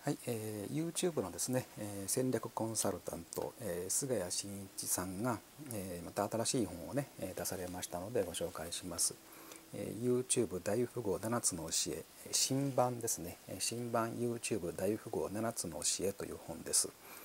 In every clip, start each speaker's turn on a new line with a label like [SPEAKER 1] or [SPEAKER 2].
[SPEAKER 1] はい、YouTube のですね、戦略コンサルタント、菅谷真一さんが、また新しい本をね、出されましたのでご紹介します。YouTube 大富豪7つの教え、新版ですね、新版 YouTube 大富豪7つの教えという本です。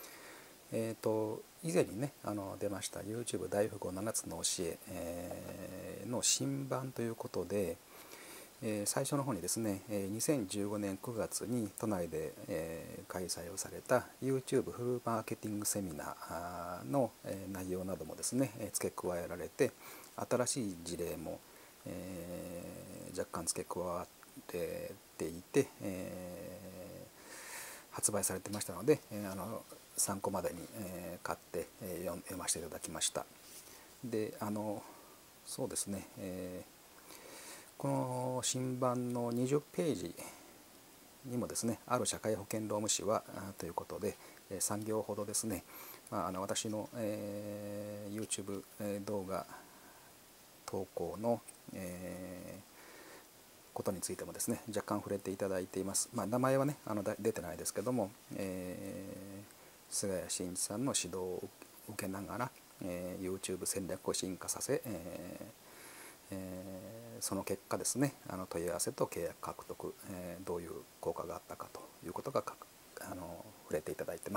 [SPEAKER 1] 以前にね出ました YouTube 大富豪7つの教え、の新版ということで、最初の方にですね、2015年9月に都内で、開催をされた YouTube フルマーケティングセミナーの、内容などもですね、付け加えられて、新しい事例も、若干付け加わっていて、発売されてましたので、参考までに、買って、読ませていただきました。でそうですね、この新版の20ページにもですね、ある社会保険労務士はということで、3行ほどですね、私の、YouTube 動画投稿の、ことについてもですね、若干触れていただいています。名前はね出てないですけども、菅谷真一さんの指導を受けながら、YouTube 戦略を進化させ、その結果ですね、問い合わせと契約獲得、どういう効果があったかということが触れていただいてます。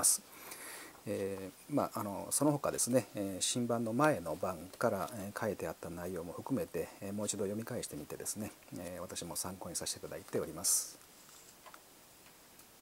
[SPEAKER 1] その他ですね、新版の前の版から書いてあった内容も含めて、もう一度読み返してみてですね、私も参考にさせていただいております。